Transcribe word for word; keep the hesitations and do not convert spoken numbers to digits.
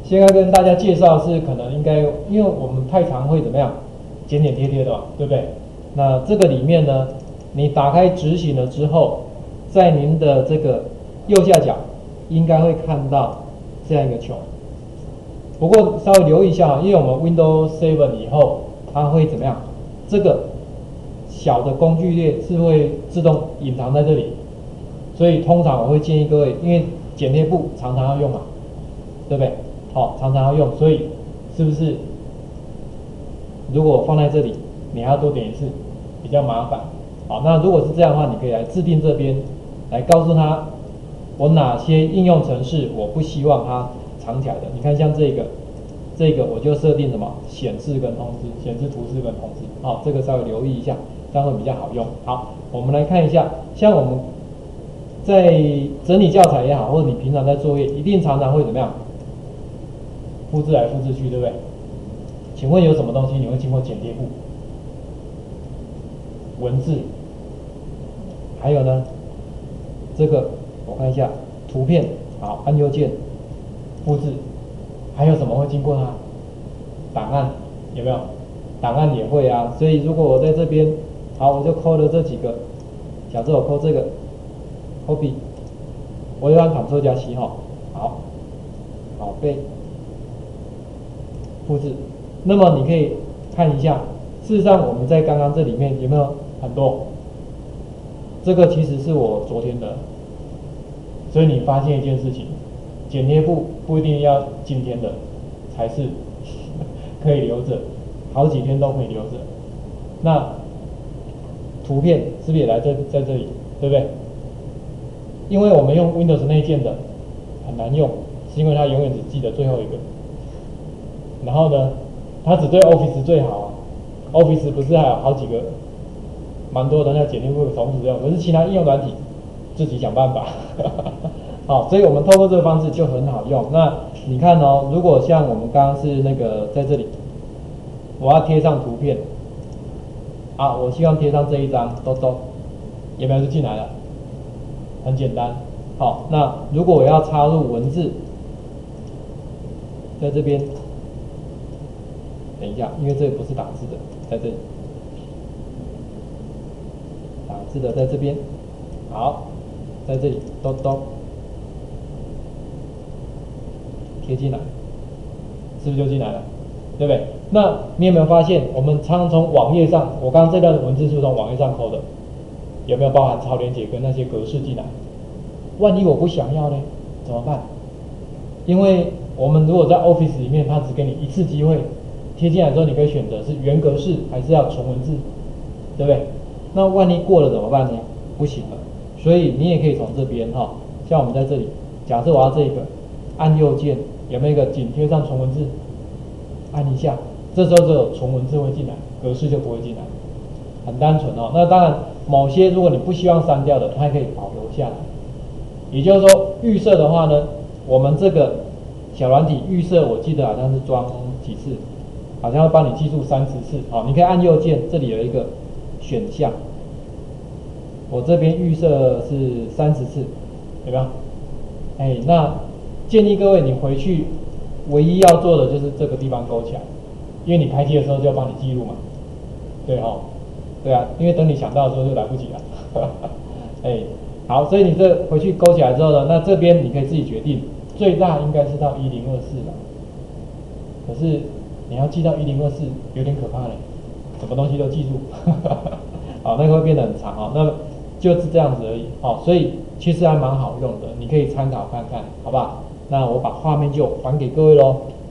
现在跟大家介绍是可能应该，因为我们太常会怎么样，剪剪贴贴的嘛，对不对？那这个里面呢，你打开执行了之后，在您的这个右下角应该会看到这样一个球。不过稍微留意一下，因为我们 Windows 七以后，它会怎么样？这个小的工具列是会自动隐藏在这里，所以通常我会建议各位，因为剪贴簿常常要用嘛，对不对？好、哦，常常要用，所以是不是如果放在这里，你还要多点一次，比较麻烦。好，那如果是这样的话，你可以来制定这边，来告诉他我哪些应用程式我不希望它藏起来的。你看像这个，这个我就设定什么显示跟通知，显示图示跟通知。好，这个稍微留意一下，这样会比较好用。好，我们来看一下，像我们在整理教材也好，或者你平常在作业，一定常常会怎么样？复制来复制去，对不对？请问有什么东西你会经过剪贴簿？文字，还有呢？这个我看一下，图片，好，按右键，复制，还有什么会经过它？档案有没有？档案也会啊。所以如果我在这边，好，我就抠了这几个，假设我抠这个 ，copy， 我就按 Ctrl 加 C 哈，好，好背。复制，那么你可以看一下，事实上我们在刚刚这里面有没有很多？这个其实是我昨天的，所以你发现一件事情，剪贴簿不一定要今天的才是可以留着，好几天都可以留着。那图片是不是也来这在这里，对不对？因为我们用 Windows 内建的很难用，是因为它永远只记得最后一个。然后呢，它只对 Office 最好啊 ，Office 不是还有好几个，蛮多的那剪贴簿同时用，可是其他应用软体自己想办法。好，所以我们透过这个方式就很好用。那你看哦，如果像我们刚刚是那个在这里，我要贴上图片，啊，我希望贴上这一张，都都，有没有就进来了？很简单。好，那如果我要插入文字，在这边。等一下，因为这不是打字的，在这里，打字的在这边，好，在这里咚咚贴进来，是不是就进来了？对不对？那你有没有发现，我们常常从网页上，我刚刚这段文字是从网页上抠的，有没有包含超连结跟那些格式进来？万一我不想要呢，怎么办？因为我们如果在 Office 里面，它只给你一次机会。贴进来之后，你可以选择是原格式还是要纯文字，对不对？那万一过了怎么办呢？不行了，所以你也可以从这边哈，像我们在这里，假设我要这个，按右键，有没有一个紧贴上纯文字？按一下，这时候只有纯文字会进来，格式就不会进来，很单纯哦。那当然，某些如果你不希望删掉的，它还可以保留下来。也就是说，预设的话呢，我们这个小软体预设，我记得好像是装几次。好像会帮你记住三十次，好，你可以按右键，这里有一个选项，我这边预设是三十次，有没有？哎，那建议各位你回去唯一要做的就是这个地方勾起来，因为你开机的时候就要帮你记录嘛，对哦，对啊，因为等你想到的时候就来不及了，哎，好，所以你这回去勾起来之后呢，那这边你可以自己决定，最大应该是到一零二四了，可是。你要记到一零二四有点可怕嘞，什么东西都记住，好，那个会变得很长哦，那就是这样子而已哦，所以其实还蛮好用的，你可以参考看看，好不好？那我把画面就还给各位咯。